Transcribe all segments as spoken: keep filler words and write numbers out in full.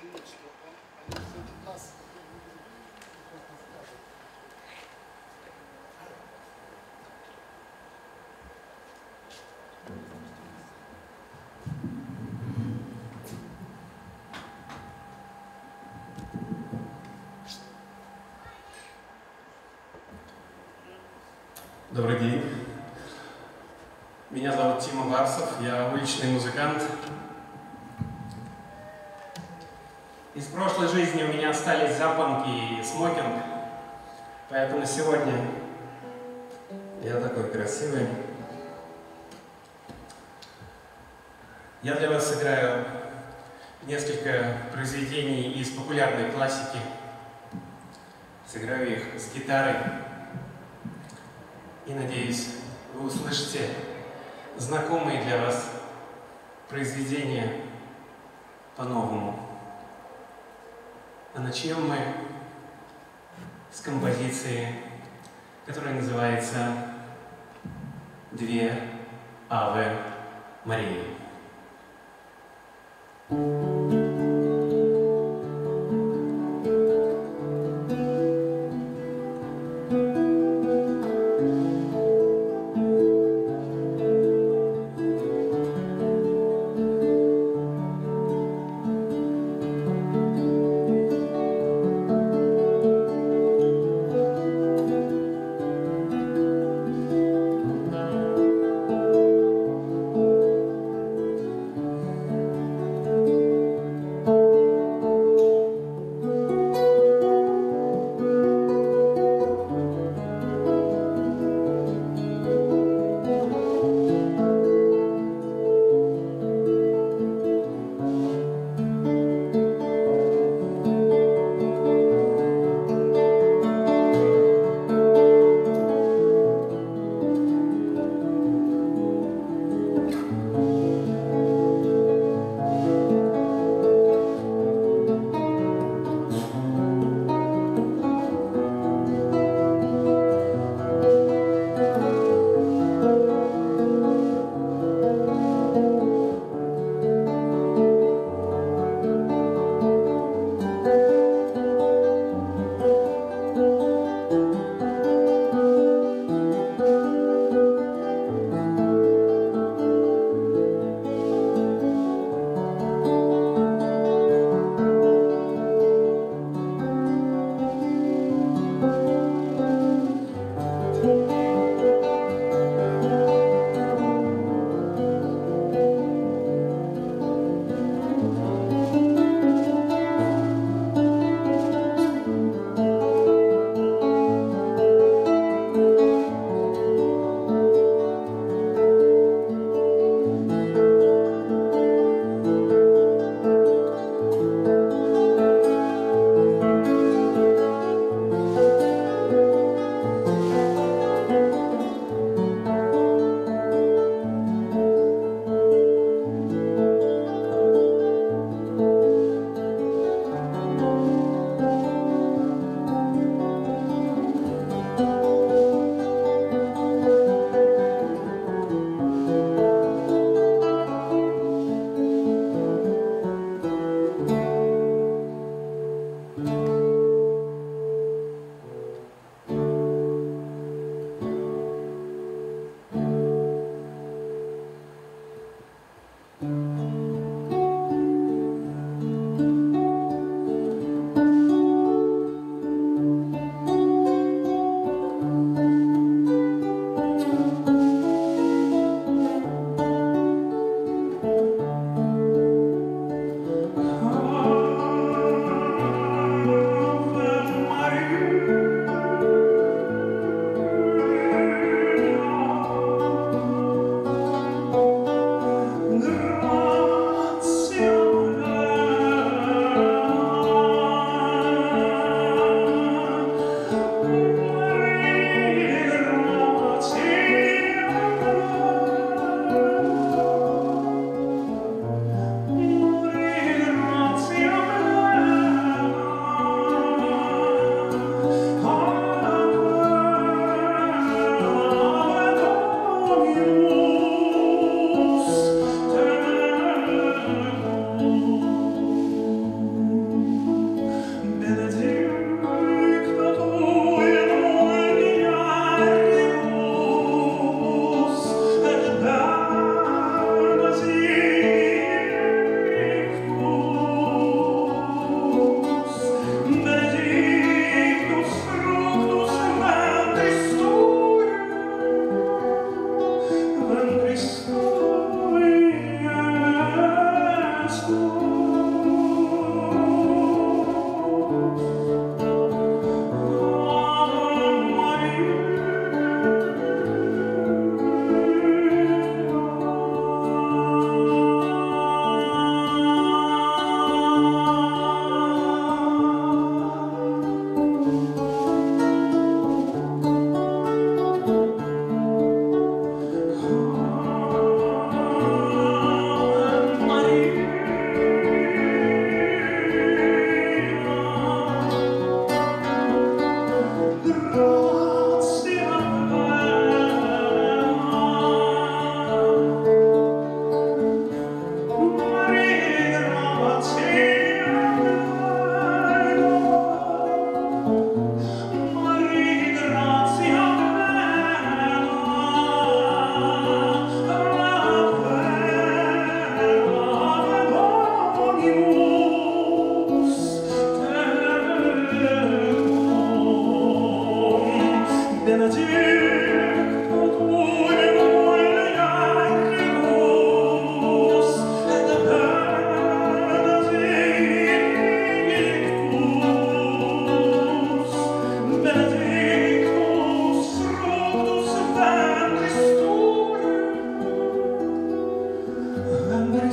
Добрый день. Меня зовут Тима Барсов, я уличный музыкант. Из прошлой жизни у меня остались запонки и смокинг, поэтому сегодня я такой красивый. Я для вас сыграю несколько произведений из популярной классики. Сыграю их с гитарой. И надеюсь, вы услышите знакомые для вас произведения по-новому. А начнем мы с композиции, которая называется «Две Аве Марии». Girl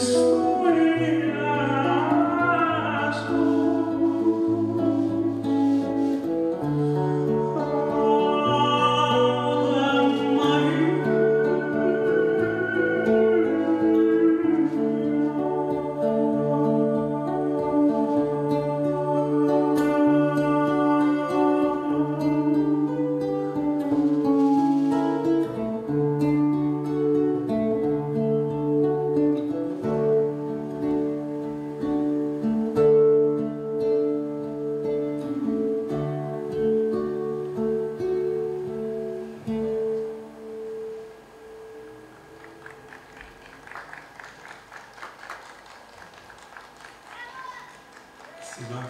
Спасибо.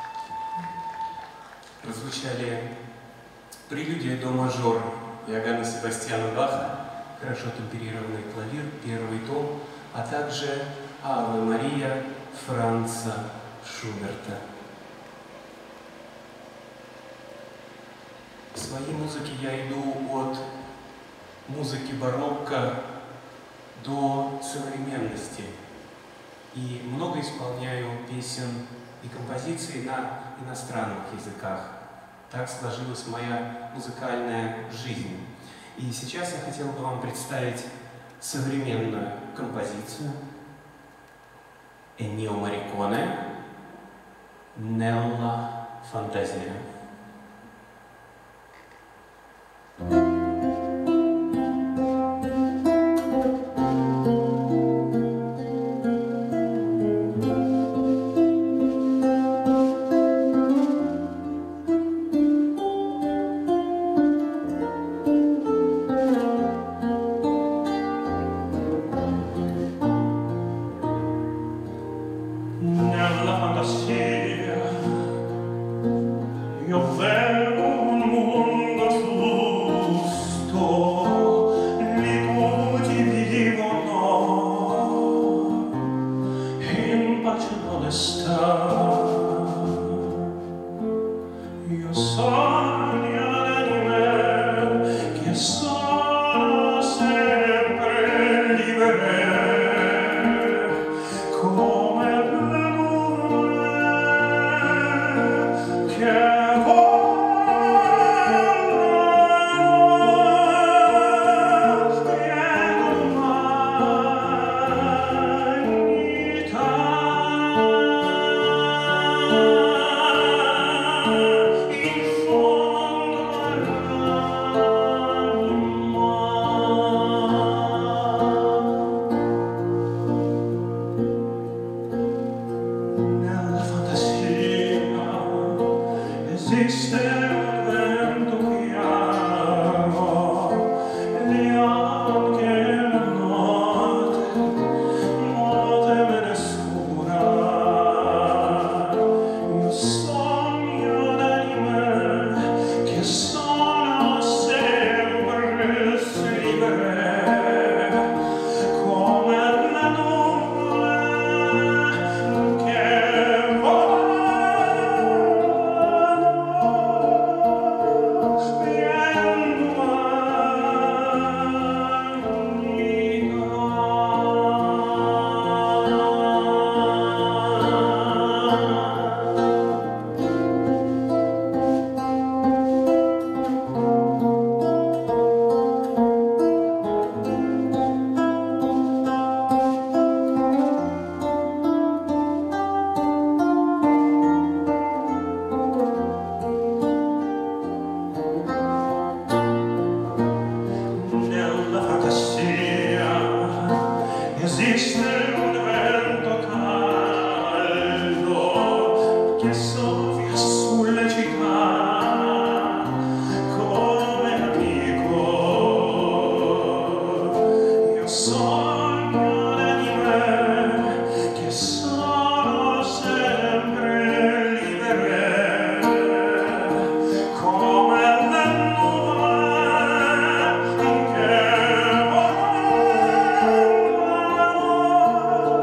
Прозвучали прелюдия до мажор Иоганна Себастьяна Баха, хорошо темперированный клавир, первый том, а также Аве Мария Франца Шуберта. В своей музыке я иду от музыки барокко до современности и много исполняю песен и композиций на иностранных языках. Так сложилась моя музыкальная жизнь. И сейчас я хотел бы вам представить современную композицию Эннио Морриконе «Nella Fantasia». Nella fantasia io vedo un mondo giusto, lì tutti vivono in pace e onestà. Io sogno l'anime che sono sempre libere, come esiste un vento chiaro, lì anche la notte nuove me ne scura. Io sogno l'anime che sono sempre libere, come la nuvole che vola. Esiste un vento caldo che soffia sulle città come amico. Io sogno l'anime che sono sempre libere, come le nuvole che volano.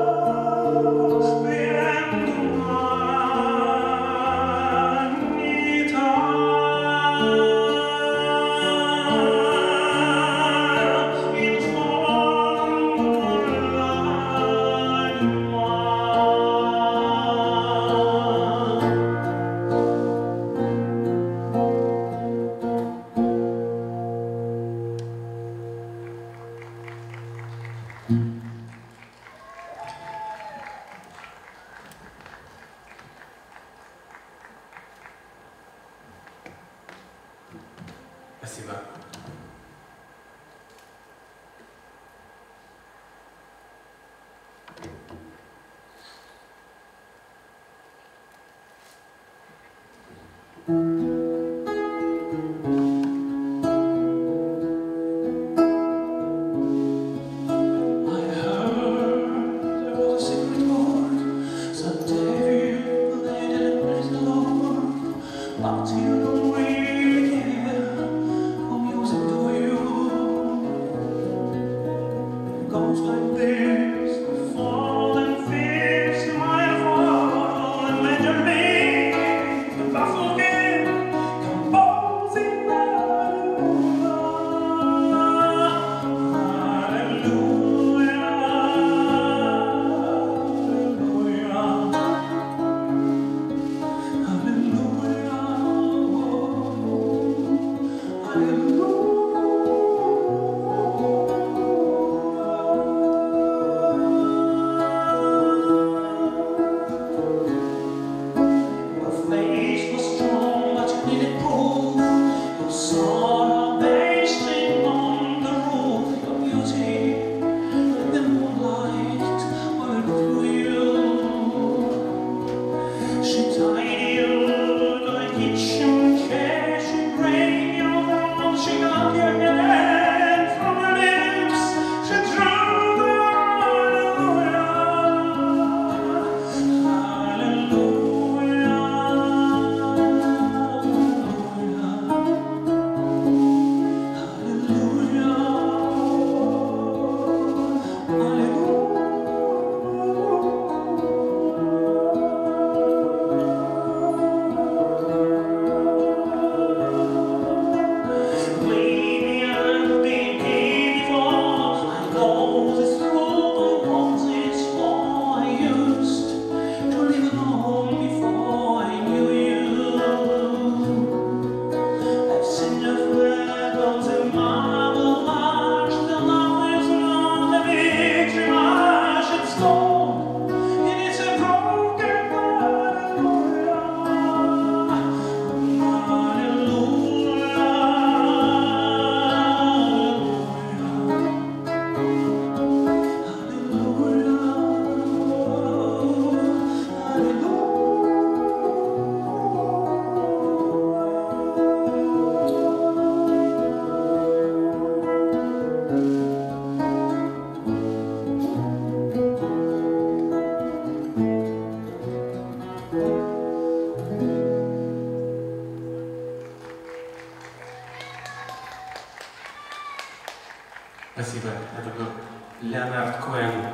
Спасибо. Это был Леонард Коэн.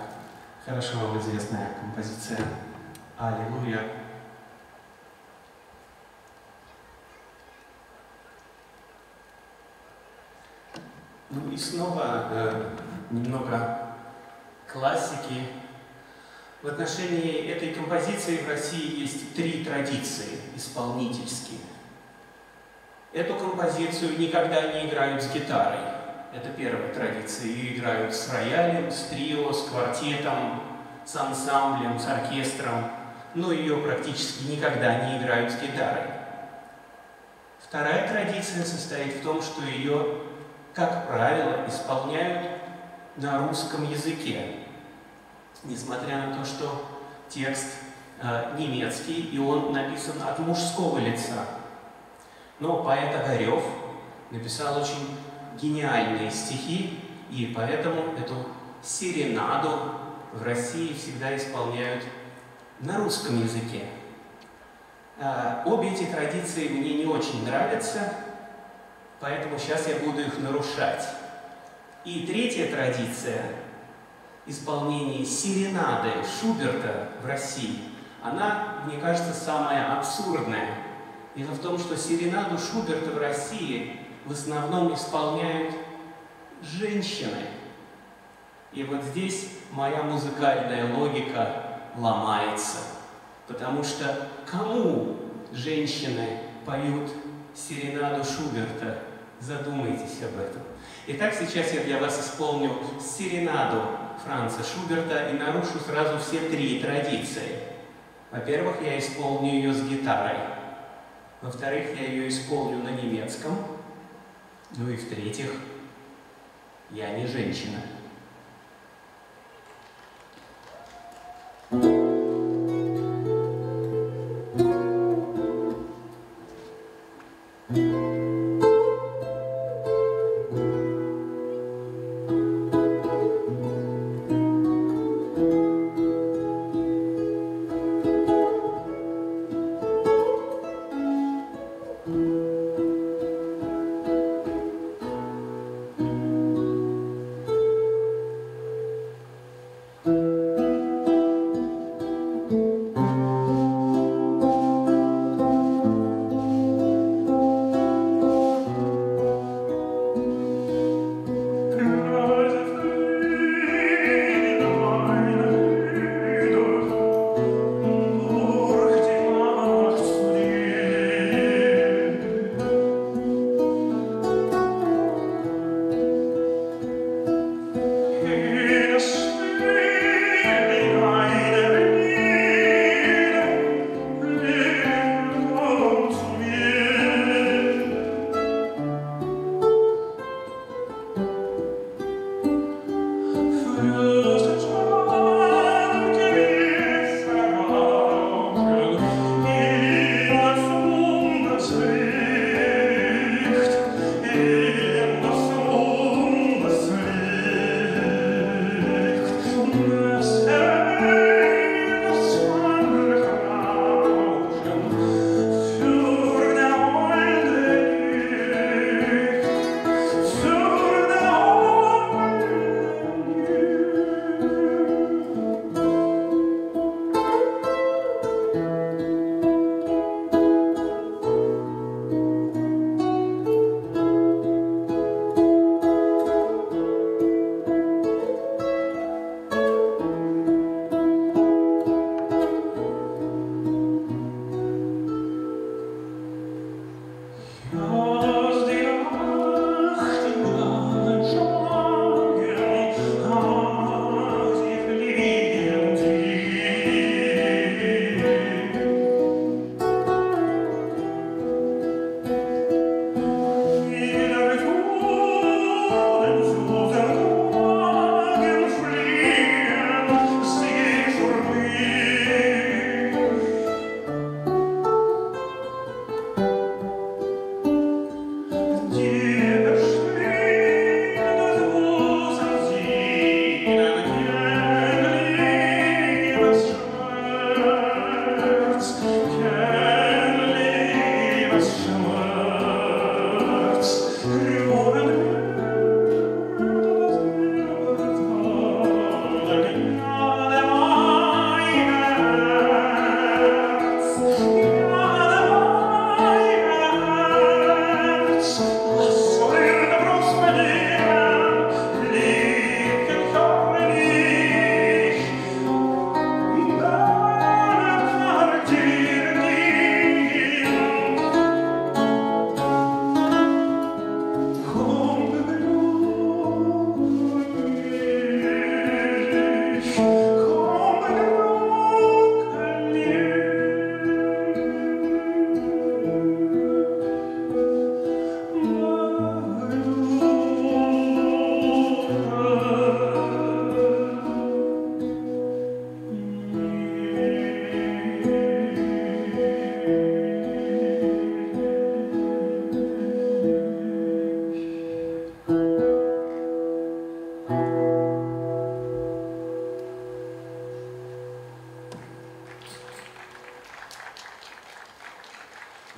Хорошо вам известная композиция «Аллилуйя». Ну и снова э, немного классики. В отношении этой композиции в России есть три традиции исполнительские. Эту композицию никогда не играют с гитарой. Это первая традиция. Ее играют с роялем, с трио, с квартетом, с ансамблем, с оркестром. Но ее практически никогда не играют с гитарой. Вторая традиция состоит в том, что ее, как правило, исполняют на русском языке. Несмотря на то, что текст э, немецкий, и он написан от мужского лица. Но поэт Огарев написал очень гениальные стихи, и поэтому эту серенаду в России всегда исполняют на русском языке. Э, обе эти традиции мне не очень нравятся, поэтому сейчас я буду их нарушать. И третья традиция исполнение серенады Шуберта в России, она, мне кажется, самая абсурдная. Дело в том, что серенаду Шуберта в России в основном исполняют женщины. И вот здесь моя музыкальная логика ломается. Потому что кому женщины поют серенаду Шуберта? Задумайтесь об этом. Итак, сейчас я для вас исполню серенаду Франца Шуберта и нарушу сразу все три традиции. Во-первых, я исполню ее с гитарой. Во-вторых, я ее исполню на немецком. Ну и в-третьих, я не женщина.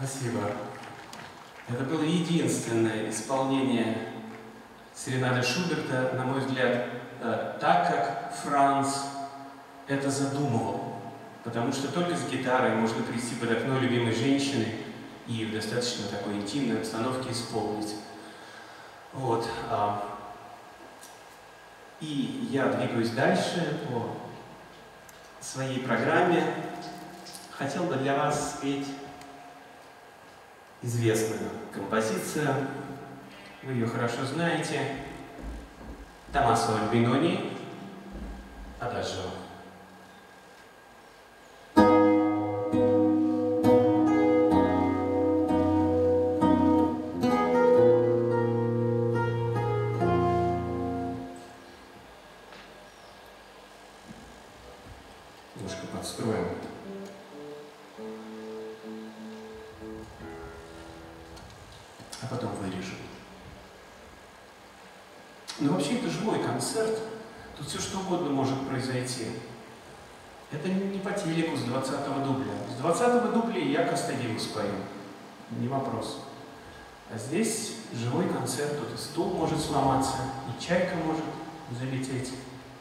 Спасибо. Это было единственное исполнение серенады Шуберта, на мой взгляд, так, как Франц это задумывал. Потому что только с гитарой можно прийти под окно любимой женщины и в достаточно такой интимной обстановке исполнить. Вот. И я двигаюсь дальше по своей программе. Хотел бы для вас спеть известную композицию. Вы ее хорошо знаете. Томмасо Альбинони «Адажио». Немножко подстроим. А потом вырежем. Но вообще это живой концерт. Тут все что угодно может произойти. Это не по телеку с двадцатого дубля. С двадцатого дубля я Костадеву спою. Не вопрос. А здесь живой концерт. Тут и стул может сломаться, и чайка может залететь.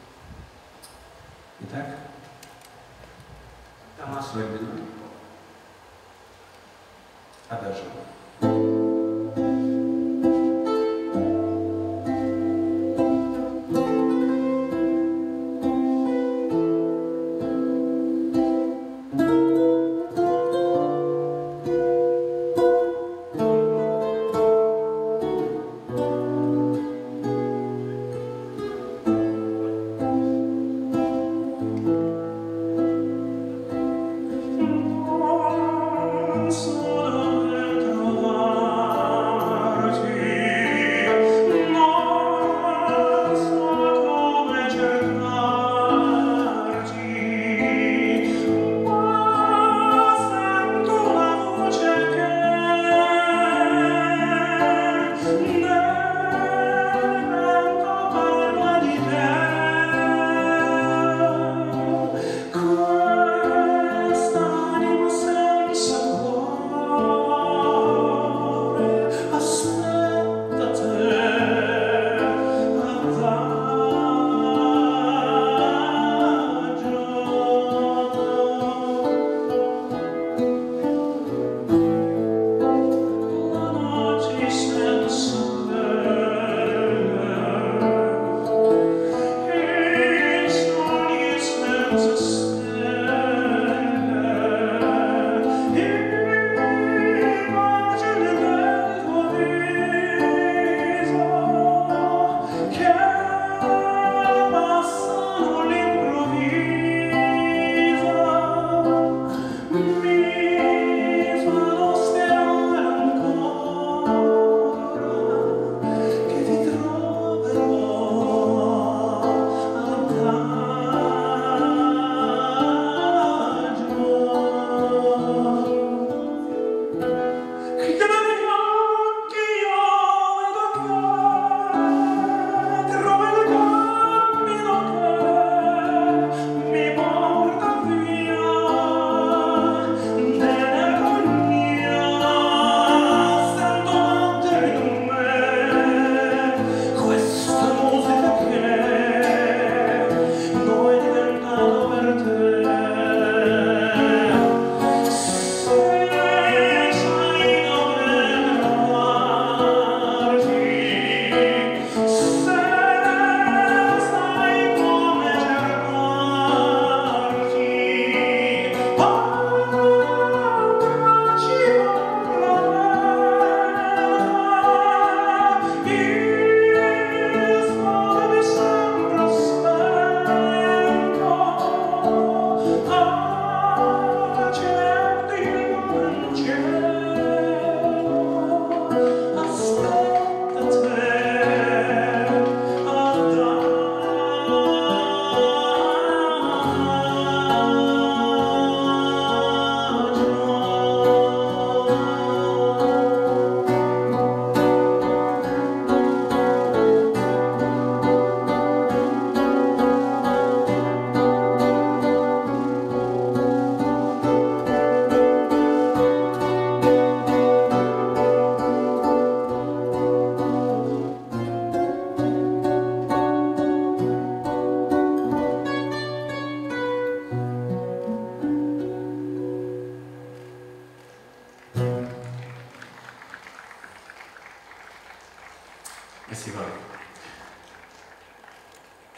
Итак, Томмасо Альбинони «Адажио».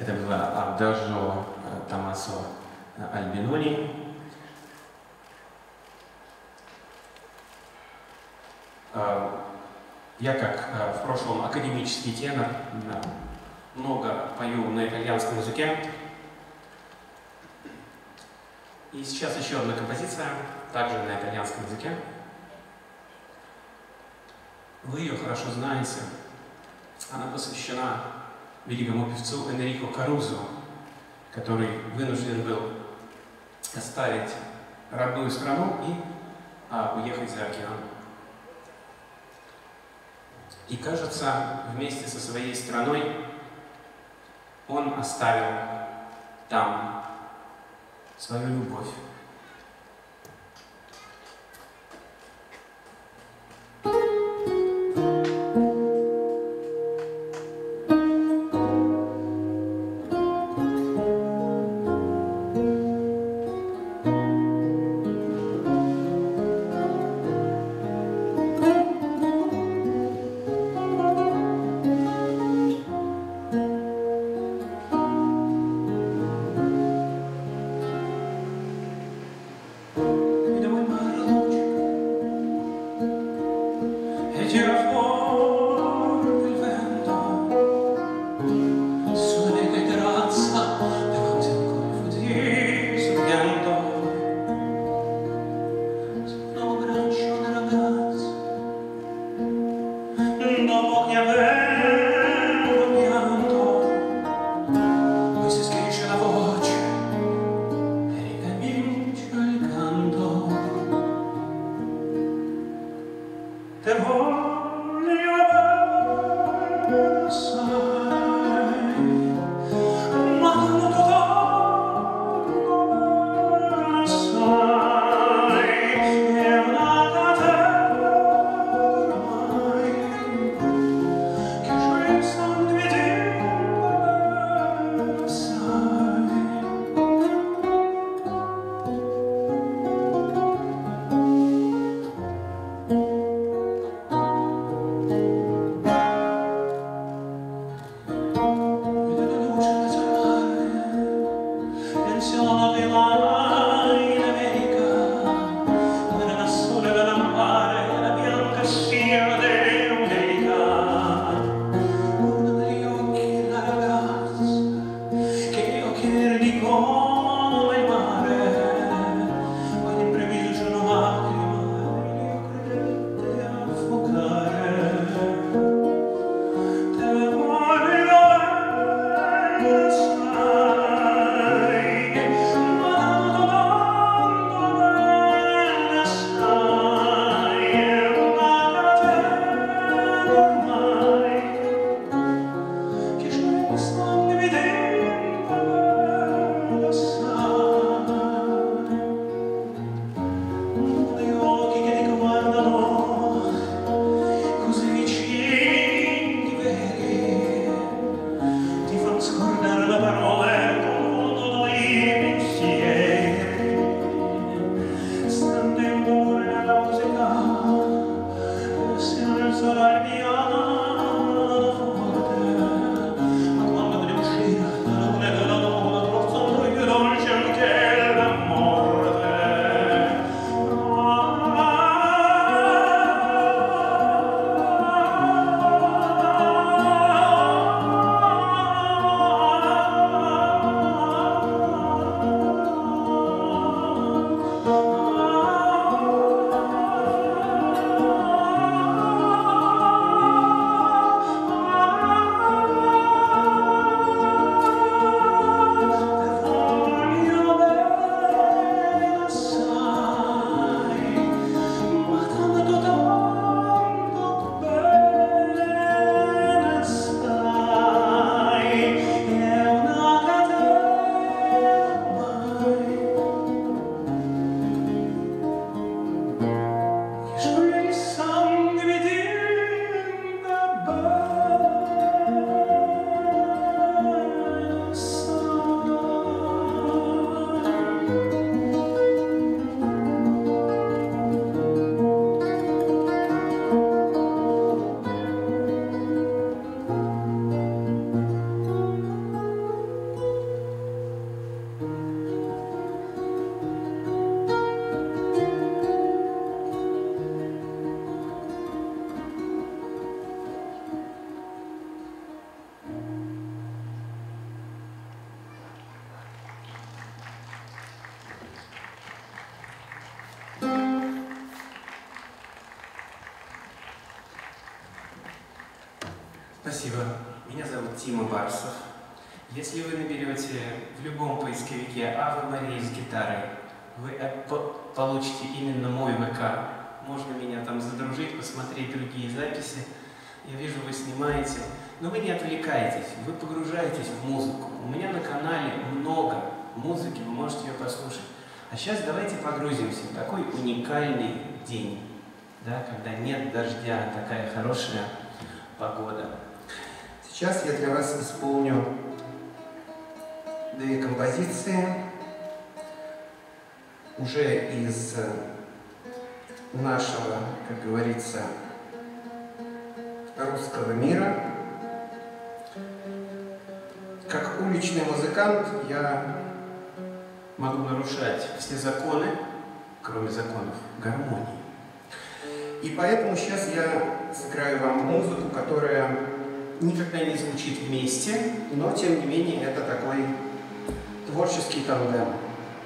Это было Адажо Томасо Альбинони. Я, как в прошлом академический тенор, много пою на итальянском языке. И сейчас еще одна композиция, также на итальянском языке. Вы ее хорошо знаете. Она посвящена великому певцу Энрико Карузо, который вынужден был оставить родную страну и а, уехать за океан. И, кажется, вместе со своей страной он оставил там свою любовь. Sai, ma Спасибо. Меня зовут Тима Барсов. Если вы наберете в любом поисковике «Аве Мария» с гитарой, вы получите именно мой вэ ка. Можно меня там задружить, посмотреть другие записи. Я вижу, вы снимаете. Но вы не отвлекаетесь, вы погружаетесь в музыку. У меня на канале много музыки, вы можете ее послушать. А сейчас давайте погрузимся в такой уникальный день, да, когда нет дождя, такая хорошая погода. Сейчас я для вас исполню две композиции уже из нашего, как говорится, русского мира. Как уличный музыкант я могу нарушать все законы, кроме законов гармонии. И поэтому сейчас я сыграю вам музыку, которая никогда не звучит вместе, но тем не менее это такой творческий тандем.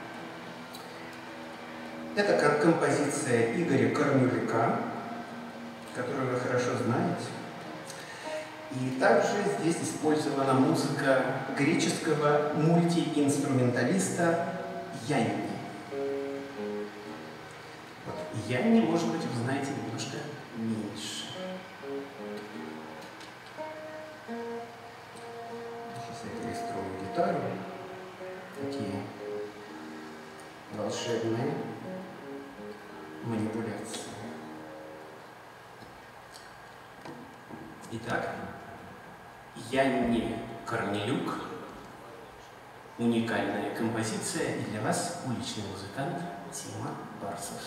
Это композиция Игоря Корнелюка, которую вы хорошо знаете. И также здесь использована музыка греческого мультиинструменталиста Янни. Вот. Янни, может быть, вы знаете немножко меньше. Сейчас я перестрою гитару. Такие волшебные манипуляции. Итак, Янни Корнелюк. Уникальная композиция, и для вас уличный музыкант Тима Барсов.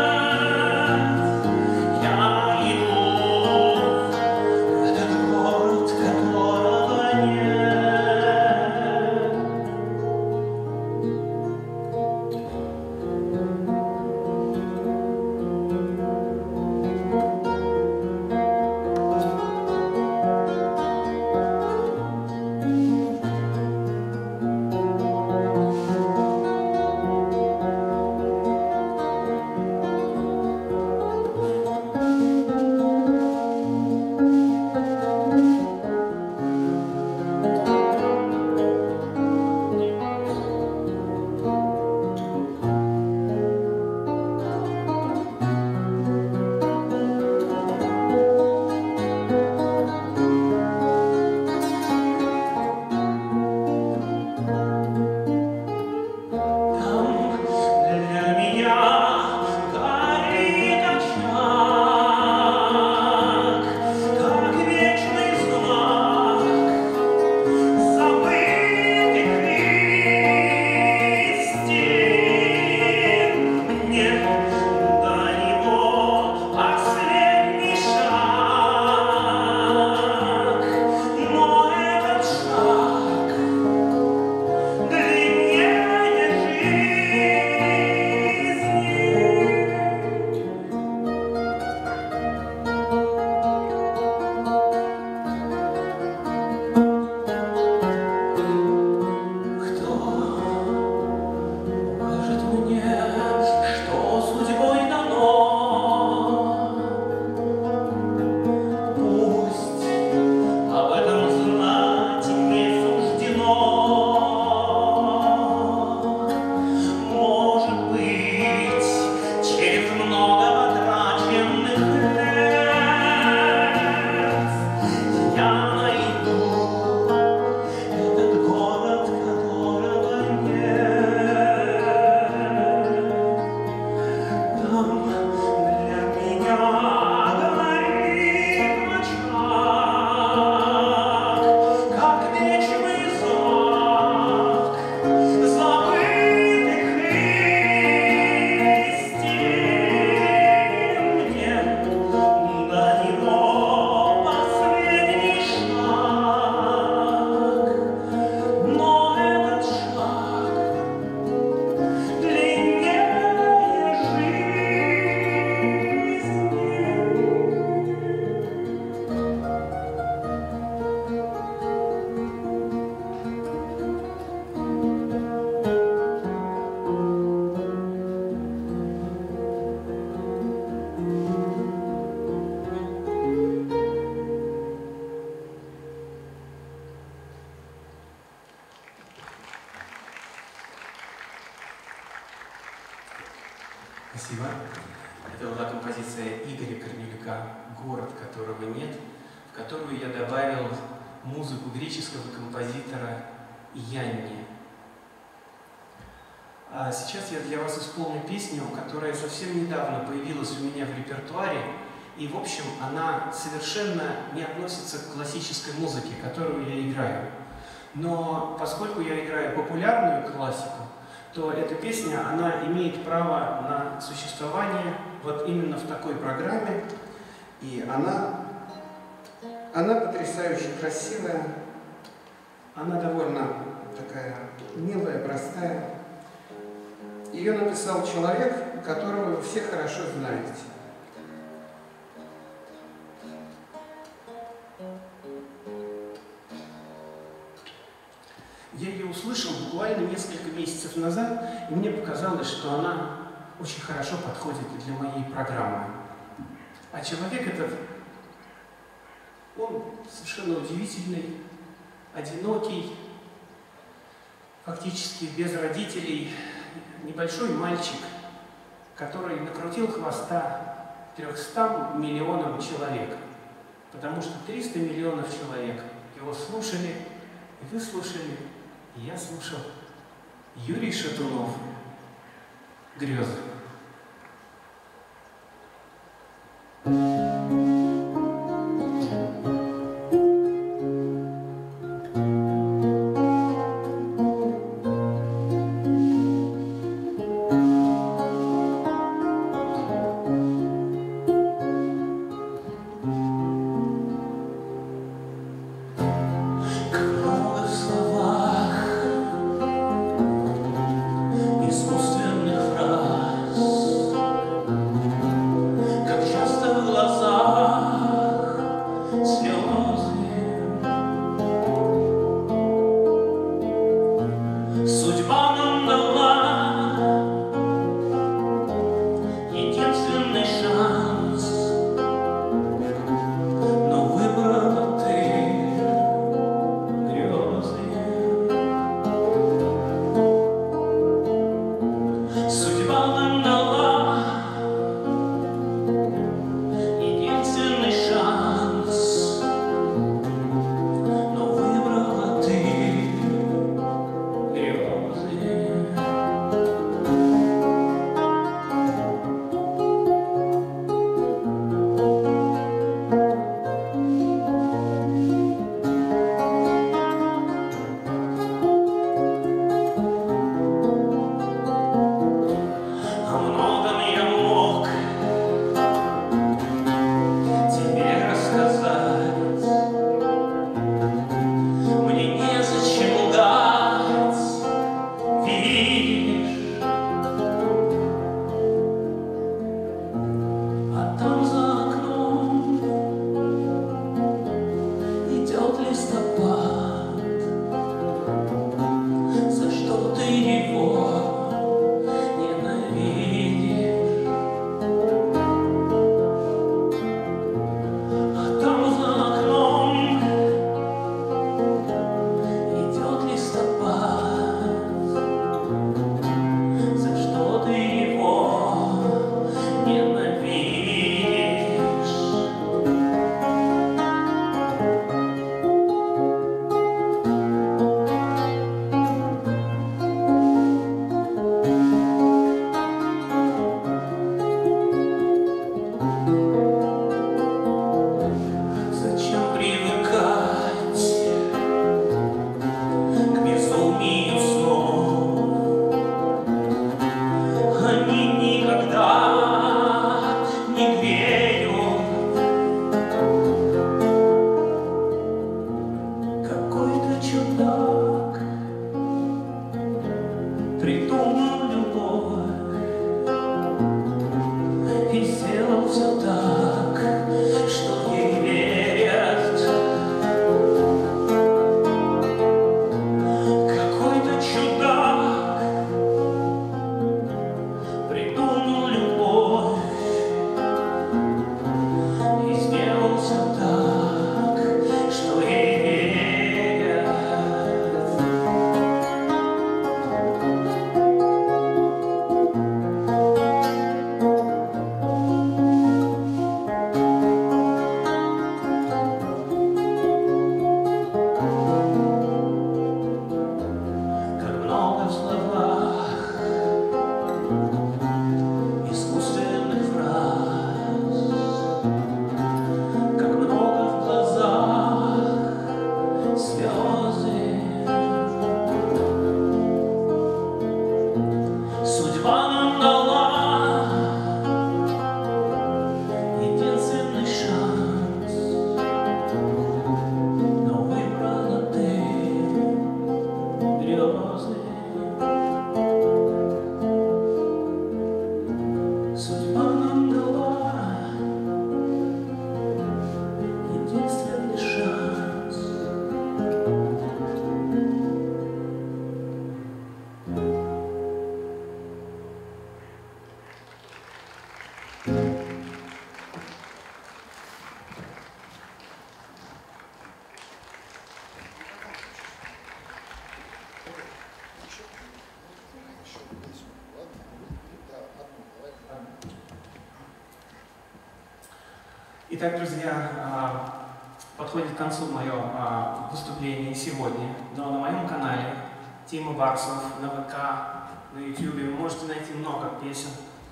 Я иду в этот город. город, которого нет, в которую я добавил музыку греческого композитора Янни. А сейчас я для вас исполню песню, которая совсем недавно появилась у меня в репертуаре, и, в общем, она совершенно не относится к классической музыке, которую я играю. Но поскольку я играю популярную классику, то эта песня, она имеет право на существование вот именно в такой программе, и она, она потрясающе красивая, она довольно такая милая, простая. Ее написал человек, которого вы все хорошо знаете. Я ее услышал буквально несколько месяцев назад, и мне показалось, что она очень хорошо подходит для моей программы. А человек этот, он совершенно удивительный, одинокий, фактически без родителей, небольшой мальчик, который накрутил хвоста трёхстам миллионам человек, потому что триста миллионов человек его слушали, и вы слушали, и я слушал. Юрий Шатунов. «Грезы». Искусственных фраз Итак, друзья, подходит к концу мое выступление сегодня, но на моем канале Тима Барсов на ВК, на YouTube вы можете найти много песен.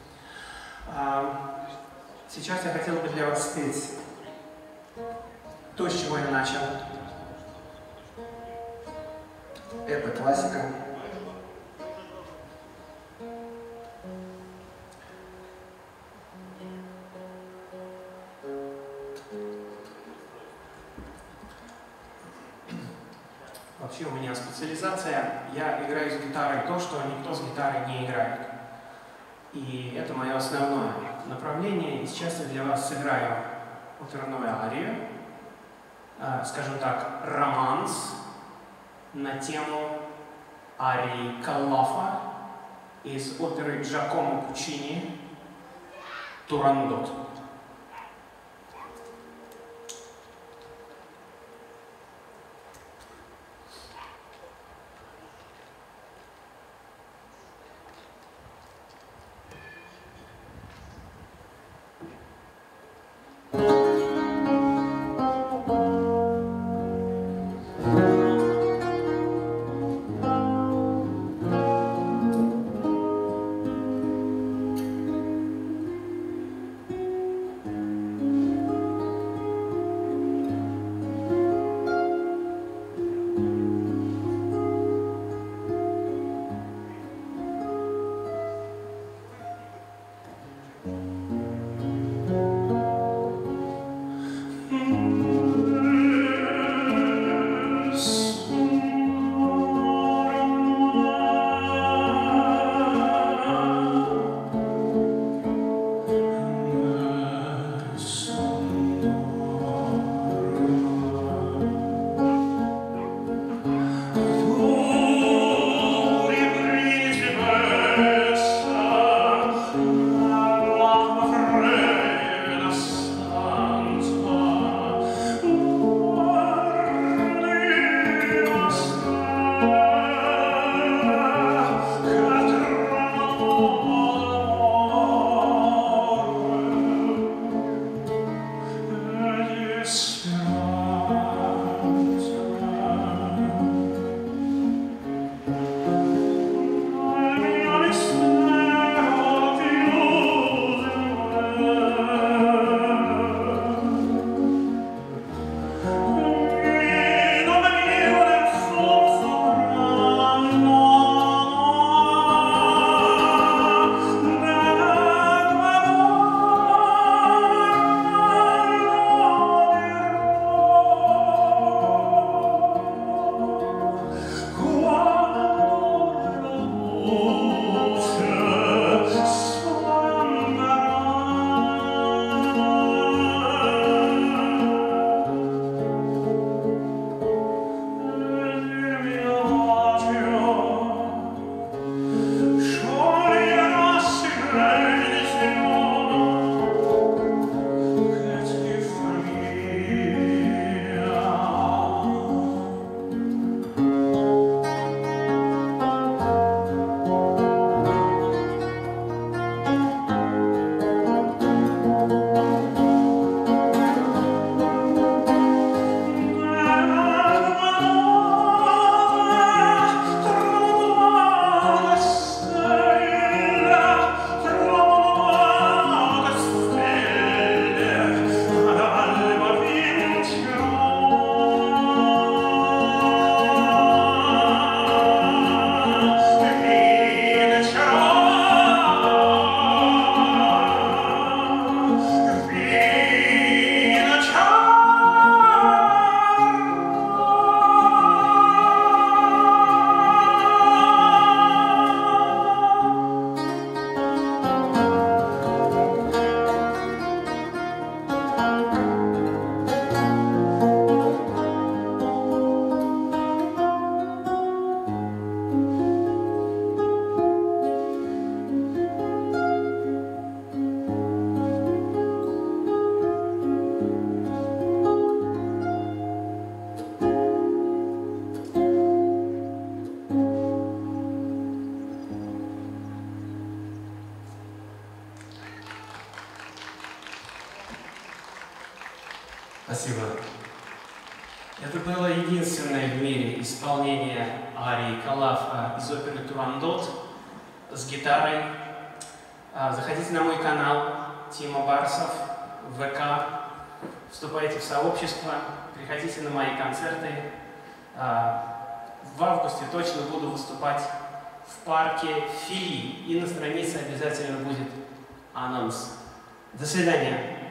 Сейчас я хотел бы для вас спеть то, с чего я начал. Это классика. Вообще у меня специализация, я играю с гитарой то, что никто с гитарой не играет. И это мое основное направление. И сейчас я для вас сыграю оперную арию, скажем так, романс на тему арии Каллафа из оперы Джакомо Пуччини «Турандот». Спасибо. Это было единственное в мире исполнение арии Калафа из оперы «Турандот» с гитарой. Заходите на мой канал Тима Барсов в ВК, вступайте в сообщество, приходите на мои концерты. В августе точно буду выступать в парке Фили, и на странице обязательно будет анонс. До свидания.